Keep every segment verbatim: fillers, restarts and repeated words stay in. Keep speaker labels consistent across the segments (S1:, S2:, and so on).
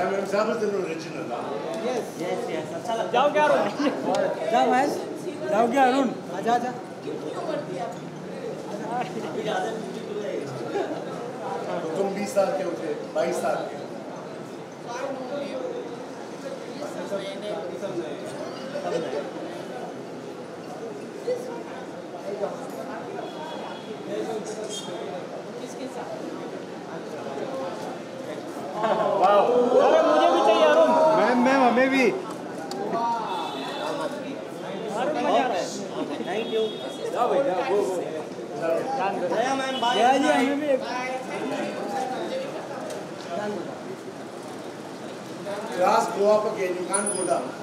S1: Yeah, I'm example the original.
S2: Yes, yes, yes. अच्छा लगता है.
S3: जाओ क्या अरुण?
S2: जाओ महेश. जाओ क्या अरुण? आजा आजा.
S1: तुम बीस साल के हो थे, बाईस साल के.
S3: वाह. अरे मुझे भी चाहिए अरुण.
S2: मैम मैम हमें भी.
S3: अरुण मजा आ रहा है.
S2: Thank you.
S1: जाओ भाई जाओ वो वो.
S2: Jaya ma'am bye. जया जी हमें भी.
S1: Just go up again. You can't go down.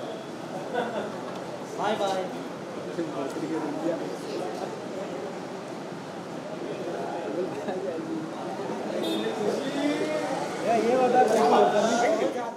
S2: Bye bye. ये बता